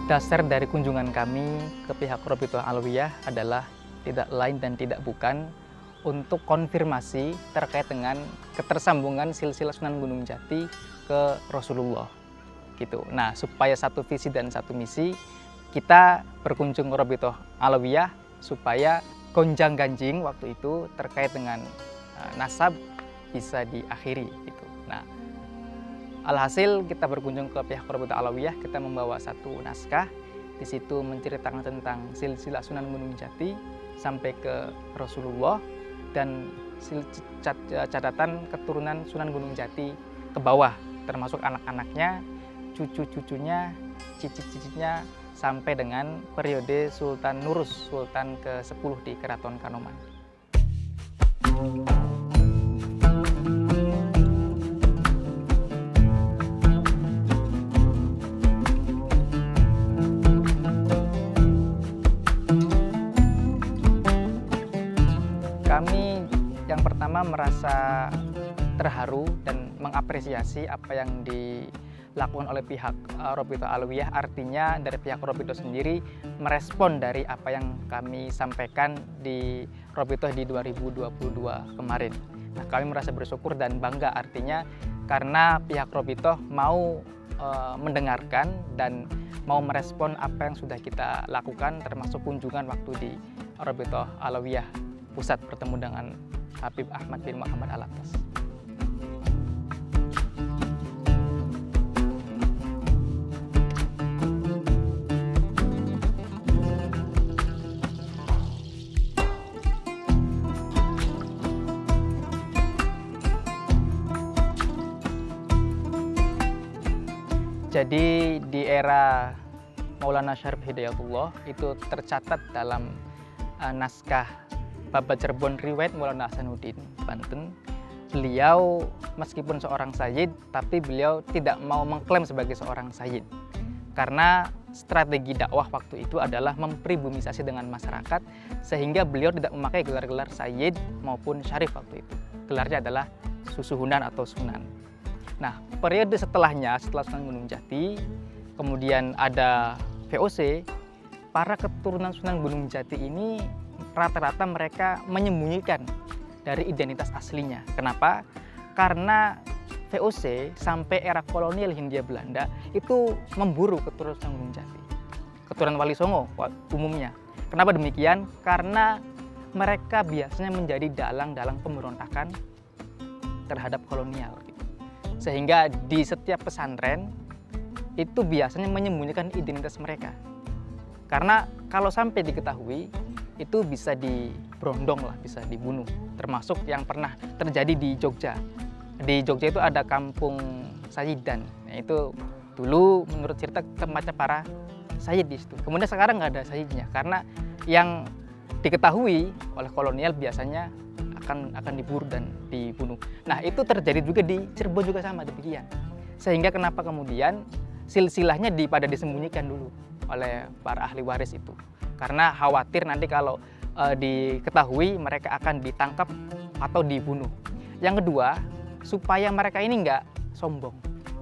Dasar dari kunjungan kami ke pihak Rabithah Alawiyah adalah tidak lain dan tidak bukan untuk konfirmasi terkait dengan ketersambungan silsilah Sunan Gunung Jati ke Rasulullah. Gitu. Nah, supaya satu visi dan satu misi, kita berkunjung ke Rabithah Alawiyah supaya gonjang-ganjing waktu itu terkait dengan nasab bisa diakhiri. Gitu. Nah, alhasil kita berkunjung ke pihak Rabithah Alawiyah, kita membawa satu naskah. Di situ menceritakan tentang silsilah Sunan Gunung Jati sampai ke Rasulullah dan catatan keturunan Sunan Gunung Jati ke bawah, termasuk anak-anaknya, cucu-cucunya, cicit-cicitnya sampai dengan periode Sultan Nurus, Sultan ke-10 di Keraton Kanoman. Kami yang pertama merasa terharu dan mengapresiasi apa yang dilakukan oleh pihak Rabithah Alawiyah. Artinya dari pihak Rabithah sendiri merespon dari apa yang kami sampaikan di Rabithah di 2022 kemarin. Nah, kami merasa bersyukur dan bangga artinya karena pihak Rabithah mau mendengarkan dan mau merespon apa yang sudah kita lakukan, termasuk kunjungan waktu di Rabithah Alawiyah Pusat bertemu dengan Habib Ahmad bin Muhammad Alatas. Jadi di era Maulana Syarif Hidayatullah itu tercatat dalam naskah Babat Cirebon Riwayat Maulana Hasanuddin Banten. Beliau meskipun seorang sayyid, tapi beliau tidak mau mengklaim sebagai seorang sayyid. Karena strategi dakwah waktu itu adalah mempribumisasi dengan masyarakat, sehingga beliau tidak memakai gelar-gelar sayyid maupun syarif waktu itu. Gelarnya adalah susuhunan atau sunan. Nah, periode setelahnya, setelah Sunan Gunung Jati, kemudian ada VOC, para keturunan Sunan Gunung Jati ini rata-rata mereka menyembunyikan dari identitas aslinya. Kenapa? Karena VOC sampai era kolonial Hindia Belanda itu memburu keturunan Sunan Gunung Jati, keturunan Wali Songo umumnya. Kenapa demikian? Karena mereka biasanya menjadi dalang-dalang pemberontakan terhadap kolonial. Sehingga di setiap pesantren itu biasanya menyembunyikan identitas mereka. Karena kalau sampai diketahui, itu bisa diberondong lah, bisa dibunuh. Termasuk yang pernah terjadi di Jogja. Di Jogja itu ada kampung Sayyidan. Nah, itu dulu menurut cerita tempatnya para sayyid di situ. Kemudian sekarang nggak ada sayyidnya karena yang diketahui oleh kolonial biasanya akan diburu dan dibunuh. Nah, itu terjadi juga di Cirebon juga sama demikian. Sehingga kenapa kemudian silsilahnya pada disembunyikan dulu oleh para ahli waris itu. Karena khawatir nanti kalau diketahui mereka akan ditangkap atau dibunuh. Yang kedua, supaya mereka ini nggak sombong.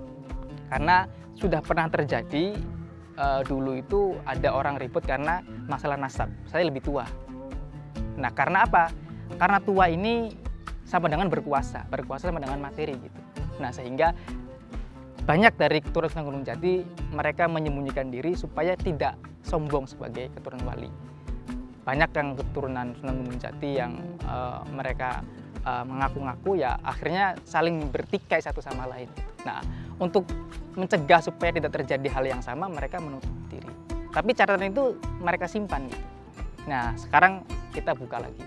Karena sudah pernah terjadi dulu itu ada orang ribut karena masalah nasab. Saya lebih tua. Nah, karena apa? Karena tua ini sama dengan berkuasa sama dengan materi gitu. Nah, sehingga banyak dari keturunan Sunan Gunung Jati mereka menyembunyikan diri supaya tidak sombong sebagai keturunan wali. Banyak yang keturunan Sunan Gunung Jati yang mereka mengaku-ngaku ya akhirnya saling bertikai satu sama lain. Nah, untuk mencegah supaya tidak terjadi hal yang sama, mereka menutup diri. Tapi catatan itu mereka simpan gitu. Nah, sekarang kita buka lagi.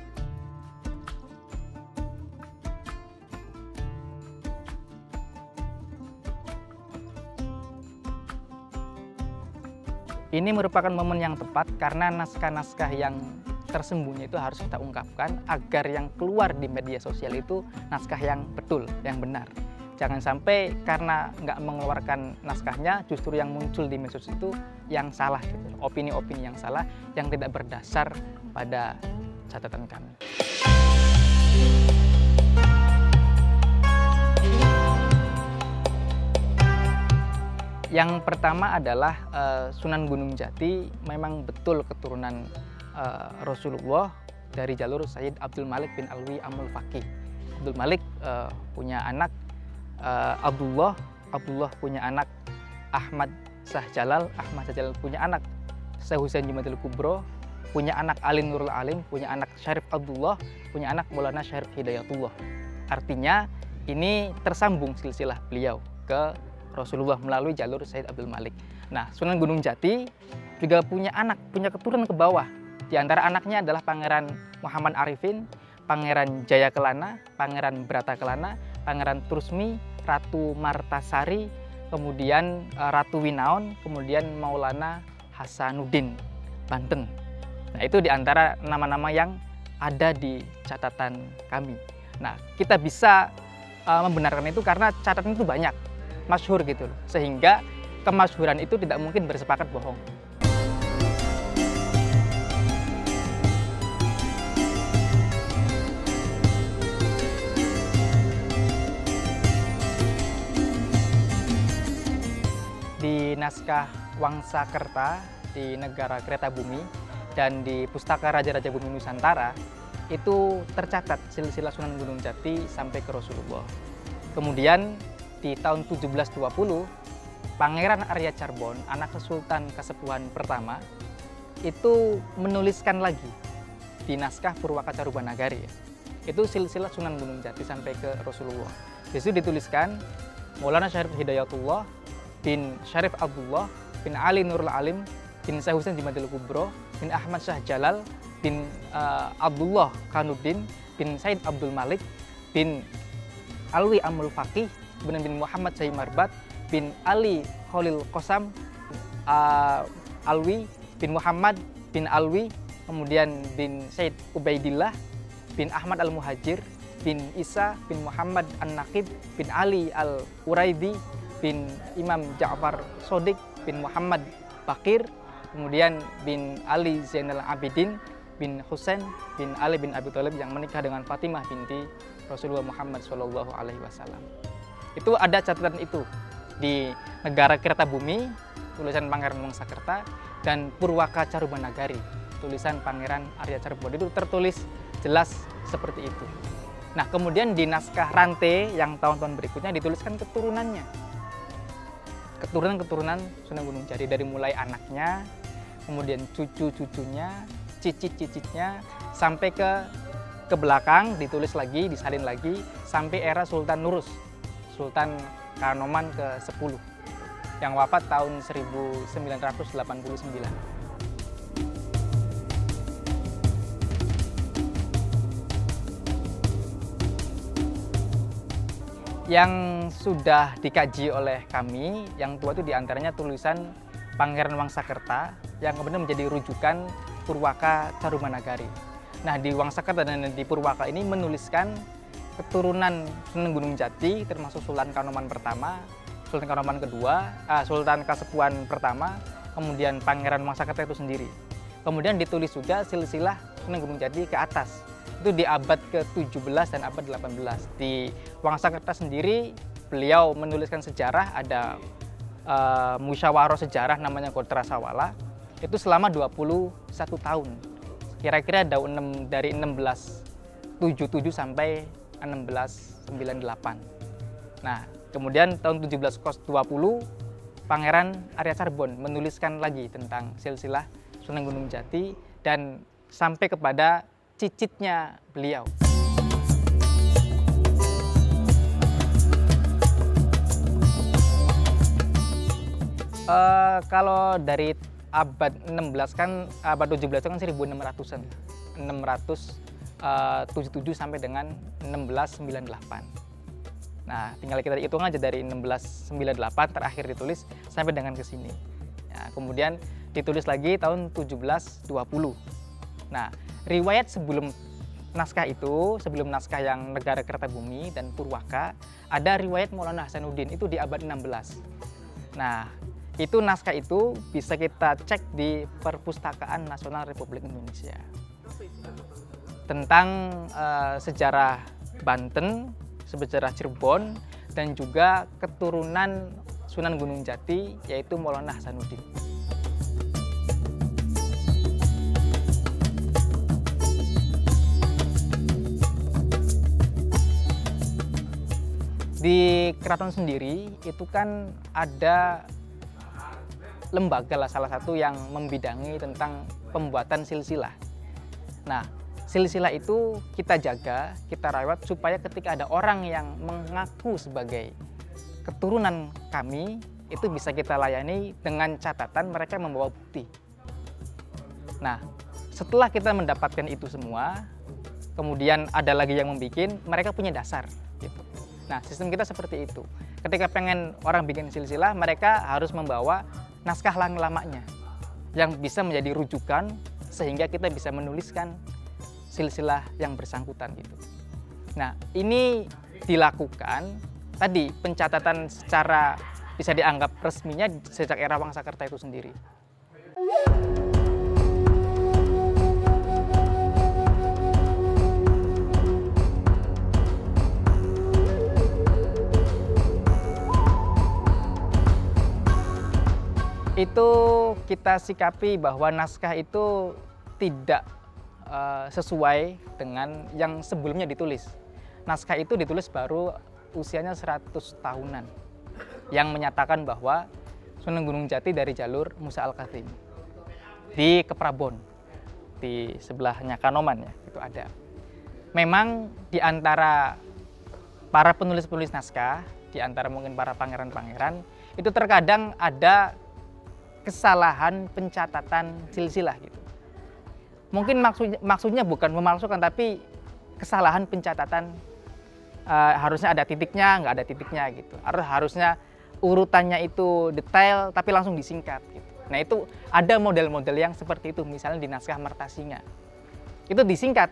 Ini merupakan momen yang tepat karena naskah-naskah yang tersembunyi itu harus kita ungkapkan agar yang keluar di media sosial itu naskah yang betul, yang benar. Jangan sampai karena nggak mengeluarkan naskahnya, justru yang muncul di media sosial itu yang salah, gitu. Opini-opini yang salah yang tidak berdasar pada catatan kami. Yang pertama adalah Sunan Gunung Jati memang betul keturunan Rasulullah dari jalur Sayyid Abdul Malik bin Alwi Amul Faqih. Abdul Malik punya anak Abdullah punya anak Ahmad Shah Jalal, Ahmad Shah Jalal punya anak Syekh Husain Jumadil Kubro, punya anak Ali Nurul Alim, punya anak Syarif Abdullah, punya anak Maulana Syarif Hidayatullah. Artinya ini tersambung silsilah beliau ke Rasulullah melalui jalur Sayyid Abdul Malik. Nah, Sunan Gunung Jati juga punya anak, punya keturunan ke bawah. Di antara anaknya adalah Pangeran Muhammad Arifin, Pangeran Jaya Kelana, Pangeran Brata Kelana, Pangeran Trusmi, Ratu Martasari, kemudian Ratu Winaon, kemudian Maulana Hasanuddin, Banten. Nah, itu di antara nama-nama yang ada di catatan kami. Nah, kita bisa membenarkan itu karena catatan itu banyak, masyhur gitu loh. Sehingga kemasyhuran itu tidak mungkin bersepakat bohong. Di naskah Wangsakerta di Negara Kereta Bumi dan di Pustaka Raja-Raja Bumi Nusantara itu tercatat silsilah Sunan Gunung Jati sampai ke Rasulullah. Kemudian di tahun 1720 Pangeran Arya Charbon, anak Sultan Kasepuhan pertama, itu menuliskan lagi di naskah Purwaka Carubanagari. Itu silsilah Sunan Gunung Jati sampai ke Rasulullah. Di situ dituliskan Maulana Syarif Hidayatullah bin Syarif Abdullah bin Ali Nurul Alim bin Syekh Husain Jumadil Kubro bin Ahmad Shah Jalal bin Abdullah Kanuddin bin Said Abdul Malik bin Alwi Amul Faqih bin Muhammad Syahid Marbat bin Ali Khalil Qasam Alwi bin Muhammad bin Alwi, kemudian bin Said Ubaidillah bin Ahmad Al-Muhajir bin Isa bin Muhammad An-Naqib bin Ali Al-Uraidi bin Imam Ja'far Shodiq bin Muhammad Bakir, kemudian bin Ali Zainal Abidin bin Husain bin Ali bin Abi Thalib yang menikah dengan Fatimah binti Rasulullah Muhammad SAW. Itu ada catatan itu di Negara Kereta Bumi, tulisan Pangeran Wangsakerta, dan Purwaka Carubanagari, tulisan Pangeran Arya Charbon. Itu tertulis jelas seperti itu. Nah, kemudian di naskah Rante yang tahun-tahun berikutnya dituliskan keturunannya. Keturunan Sunan Gunung Jati, dari mulai anaknya, kemudian cucu-cucunya, cicit-cicitnya, sampai ke belakang ditulis lagi, disalin lagi, sampai era Sultan Nurus, Sultan Kanoman ke-10, yang wafat tahun 1989. Yang sudah dikaji oleh kami, yang tua itu diantaranya tulisan Pangeran Wangsakerta, yang kemudian menjadi rujukan Purwaka Carubanagari. Nah, di Wangsakerta dan di Purwaka ini menuliskan keturunan Sunan Gunung Jati, termasuk Sultan Kanoman pertama, Sultan Kanoman kedua, Sultan Kasepuhan pertama, kemudian Pangeran Wangsakerta itu sendiri. Kemudian ditulis juga silsilah Sunan Gunung Jati ke atas. Itu di abad ke-17 dan abad 18. Di Wangsakerta sendiri, beliau menuliskan sejarah, ada musyawarah sejarah namanya Gotra Sawala, itu selama 21 tahun. Kira-kira dari 1677 sampai 1698. Nah, kemudian tahun 1720 Pangeran Arya Charbon menuliskan lagi tentang silsilah Sunan Gunung Jati dan sampai kepada cicitnya beliau. Kalau dari abad 16 kan, abad 17 kan 1600-an. 677 sampai dengan 1698. Nah, tinggal kita hitung aja dari 1698 terakhir ditulis sampai dengan ke sini. Ya, kemudian ditulis lagi tahun 1720. Nah, riwayat sebelum naskah itu, sebelum naskah yang Negara Kereta Bumi dan Purwaka, ada riwayat Maulana Hasanuddin itu di abad 16. Nah, itu naskah itu bisa kita cek di Perpustakaan Nasional Republik Indonesia. Tentang sejarah Banten, sejarah Cirebon, dan juga keturunan Sunan Gunung Jati, yaitu Maulana Hasanuddin. Di keraton sendiri itu kan ada lembaga lah, salah satu yang membidangi tentang pembuatan silsilah. Nah, silsilah itu kita jaga, kita rawat supaya ketika ada orang yang mengaku sebagai keturunan kami, itu bisa kita layani dengan catatan mereka membawa bukti. Nah, setelah kita mendapatkan itu semua, kemudian ada lagi yang membuat, mereka punya dasar gitu. Nah, sistem kita seperti itu. Ketika pengen orang bikin silsilah, mereka harus membawa naskah lamanya yang bisa menjadi rujukan sehingga kita bisa menuliskan silsilah yang bersangkutan gitu. Nah, ini dilakukan tadi pencatatan secara bisa dianggap resminya sejak era Wangsakerta itu sendiri. Itu kita sikapi bahwa naskah itu tidak sesuai dengan yang sebelumnya ditulis. Naskah itu ditulis baru usianya 100 tahunan, yang menyatakan bahwa Sunan Gunung Jati dari jalur Musa Al-Kadzim di Keprabon, di sebelahnya Kanoman ya, itu ada. Memang di antara para penulis-penulis naskah, di antara mungkin para pangeran-pangeran, itu terkadang ada kesalahan pencatatan silsilah gitu. Mungkin maksudnya bukan memalsukan, tapi kesalahan pencatatan, harusnya ada titiknya, nggak ada titiknya gitu. Harusnya urutannya itu detail, tapi langsung disingkat gitu. Nah, itu ada model-model yang seperti itu, misalnya di naskah Martasinga. Itu disingkat,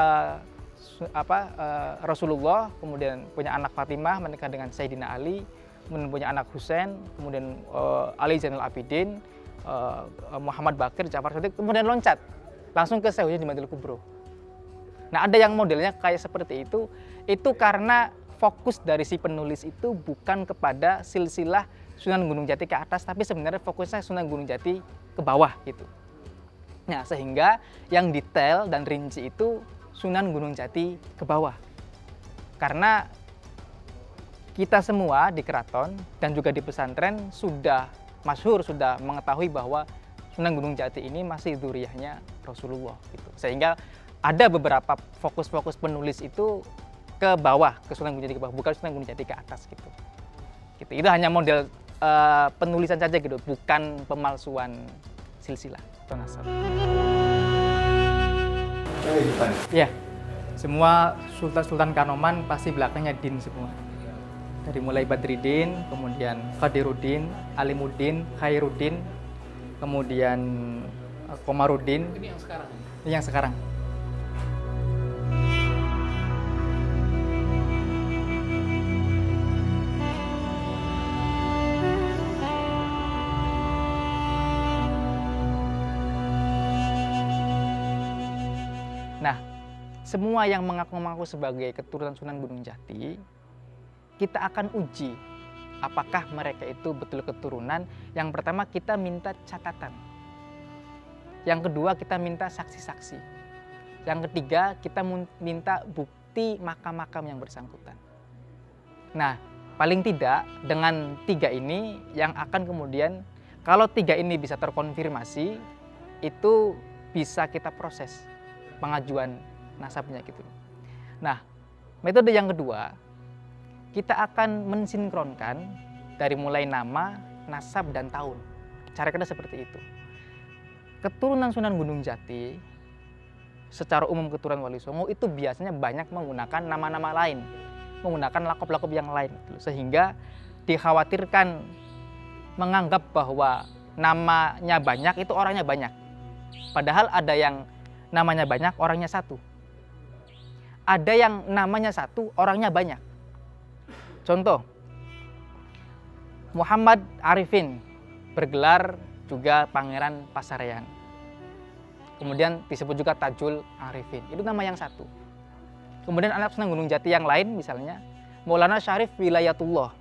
Rasulullah, kemudian punya anak Fatimah, menikah dengan Sayyidina Ali, kemudian punya anak Husain, kemudian Ali Zainal Abidin, Muhammad Bakir, Ja'far Shadiq, kemudian loncat langsung ke Syekh di Madinah Kubro. Nah, ada yang modelnya kayak seperti itu karena fokus dari si penulis itu bukan kepada silsilah Sunan Gunung Jati ke atas, tapi sebenarnya fokusnya Sunan Gunung Jati ke bawah gitu. Nah, sehingga yang detail dan rinci itu Sunan Gunung Jati ke bawah. Karena kita semua di keraton dan juga di pesantren sudah masyhur, sudah mengetahui bahwa Sunan Gunung Jati ini masih dzurriyyahnya Rasulullah gitu. Sehingga ada beberapa fokus-fokus penulis itu ke bawah, ke Sunan Gunung Jati ke bawah, bukan Sunan Gunung Jati ke atas gitu. Itu hanya model penulisan saja gitu, bukan pemalsuan silsilah atau nasab. Ya, semua sultan-sultan Kanoman pasti belakangnya din semua. Dari mulai Badriddin, kemudian Qadiruddin, Alimuddin, Khairuddin, kemudian Komaruddin. Ini yang sekarang? Ini yang sekarang. Nah, semua yang mengaku-ngaku sebagai keturunan Sunan Gunung Jati, kita akan uji apakah mereka itu betul keturunan. Yang pertama kita minta catatan. Yang kedua kita minta saksi-saksi. Yang ketiga kita minta bukti makam-makam yang bersangkutan. Nah, paling tidak dengan 3 ini yang akan kemudian, kalau 3 ini bisa terkonfirmasi, itu bisa kita proses pengajuan nasabnya gitu. Nah, metode yang kedua, kita akan mensinkronkan dari mulai nama, nasab, dan tahun. Cara kita seperti itu. Keturunan Sunan Gunung Jati, secara umum keturunan Wali Songo itu biasanya banyak menggunakan nama-nama lain, menggunakan lakop-lakop yang lain. Sehingga dikhawatirkan menganggap bahwa namanya banyak itu orangnya banyak. Padahal ada yang namanya banyak, orangnya satu. Ada yang namanya satu, orangnya banyak. Contoh, Muhammad Arifin bergelar juga Pangeran Pasaryan. Kemudian disebut juga Tajul Arifin. Itu nama yang satu. Kemudian anak Sunan Gunung Jati yang lain misalnya Maulana Syarif Wilayatullah.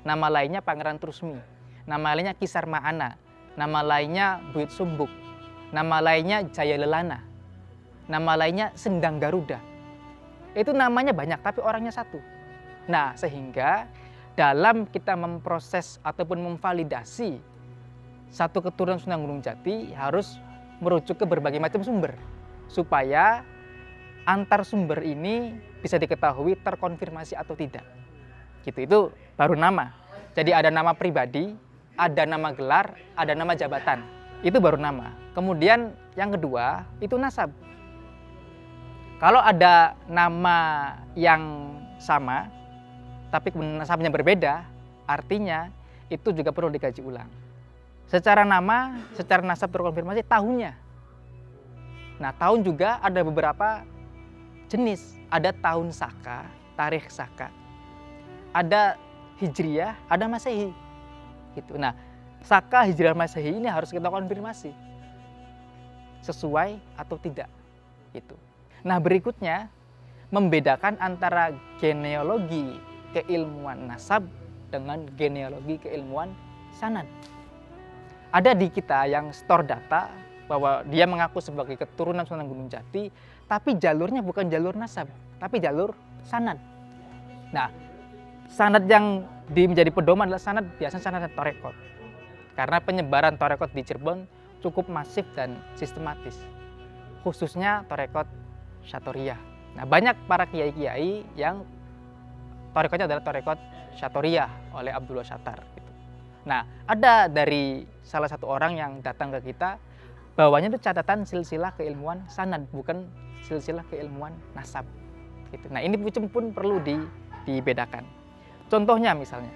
nama lainnya Pangeran Trusmi, nama lainnya Kisar Ma'ana, nama lainnya Buit Sumbuk, nama lainnya Jaya Lelana, nama lainnya Sendang Garuda. Itu namanya banyak tapi orangnya satu. Nah, sehingga dalam kita memproses ataupun memvalidasi satu keturunan Sunan Gunung Jati harus merujuk ke berbagai macam sumber supaya antar sumber ini bisa diketahui terkonfirmasi atau tidak. Gitu, itu baru nama. Jadi ada nama pribadi, ada nama gelar, ada nama jabatan. Itu baru nama. Kemudian yang kedua itu nasab. Kalau ada nama yang sama tapi nasabnya berbeda, artinya itu juga perlu dikaji ulang. Secara nama, secara nasab terkonfirmasi tahunnya. Nah, tahun juga ada beberapa jenis. Ada tahun Saka, tarikh Saka. Ada Hijriyah, ada Masehi. Gitu. Nah, Saka, Hijriyah, Masehi ini harus kita konfirmasi. Sesuai atau tidak. Gitu. Nah, berikutnya membedakan antara genealogi keilmuan nasab dengan genealogi keilmuan sanad. Ada di kita yang store data bahwa dia mengaku sebagai keturunan Sunan Gunung Jati, tapi jalurnya bukan jalur nasab, tapi jalur sanad. Nah, sanad yang menjadi pedoman adalah sanad biasanya sanad torekot. Karena penyebaran torekot di Cirebon cukup masif dan sistematis, khususnya torekot Syatoriyah. Nah, banyak para kiai-kiai yang torekotnya adalah torekot Syatoriyah oleh Abdullah Syatar. Gitu. Nah, ada dari salah satu orang yang datang ke kita, bawahnya itu catatan silsilah keilmuan sanad, bukan silsilah keilmuan nasab. Gitu. Nah, ini pun perlu dibedakan. Contohnya misalnya,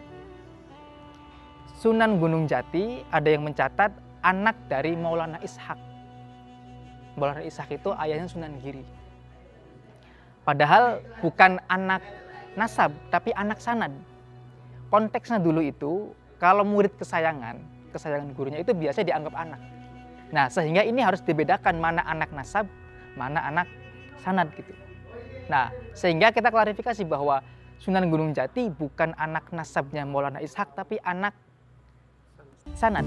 Sunan Gunung Jati ada yang mencatat anak dari Maulana Ishak. Maulana Ishak itu ayahnya Sunan Giri. Padahal bukan anak nasab, tapi anak sanad. Konteksnya dulu itu, kalau murid kesayangan gurunya itu biasanya dianggap anak. Nah, sehingga ini harus dibedakan mana anak nasab, mana anak sanad gitu. Nah, sehingga kita klarifikasi bahwa Sunan Gunung Jati bukan anak nasabnya Maulana Ishak, tapi anak sanad.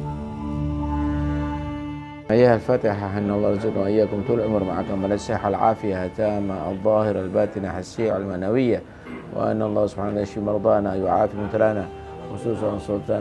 أيها الفاتحة حن الله رزقنا وإياكم طول العمر معكم من الصحة العافية التامة الظاهرة الباطنة الحسية والمعنوية وأن الله سبحانه يشفي مرضانا يعافي مبتلانا خصوصا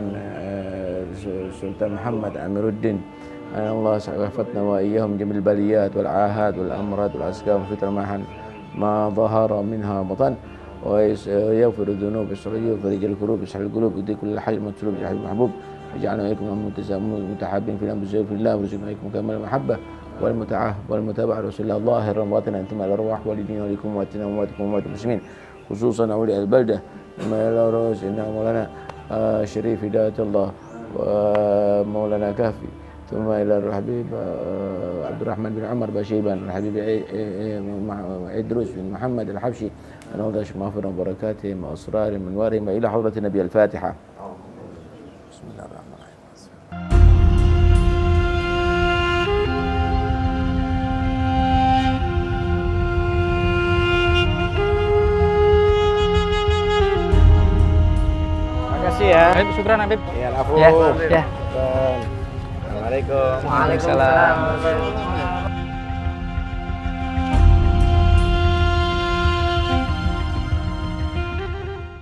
سلطان محمد أمير الدين أن الله يحفظنا وإياهم جميع البليات والعاهات والأمراض والأسقام والفتن ما ظهر منها بطن ويغفر الذنوب الصغيرة ويفرج الكروب يسحب القلوب يدي كل حي مطلوب يحب المحبوب يجعلنا وإياكم متحابين في الأمر في الله ورزقنا وإياكم كامل المحبة والمتابعة رسول الله ظاهرا باطنا أنتم على الأرواح والدين ولكم وأتنا وأمواتكم وأموات المسلمين خصوصا أولياء البلدة ثم إلى رؤوس إن مولانا شريف هداية الله ومولانا كافي ثم إلى الحبيب عبد الرحمن بن عمر بشيبان الحبيب إدروس بن محمد الحبشي أن الله يشفي مغفرة وبركاتهم وأسرارهم وأنوارهم إلى حضرة النبي الفاتحة. بسم الله الرحمن الرحيم. Makasih ya. Habib, syukran Habib. Ya, Ya. Assalamualaikum. Waalaikumsalam.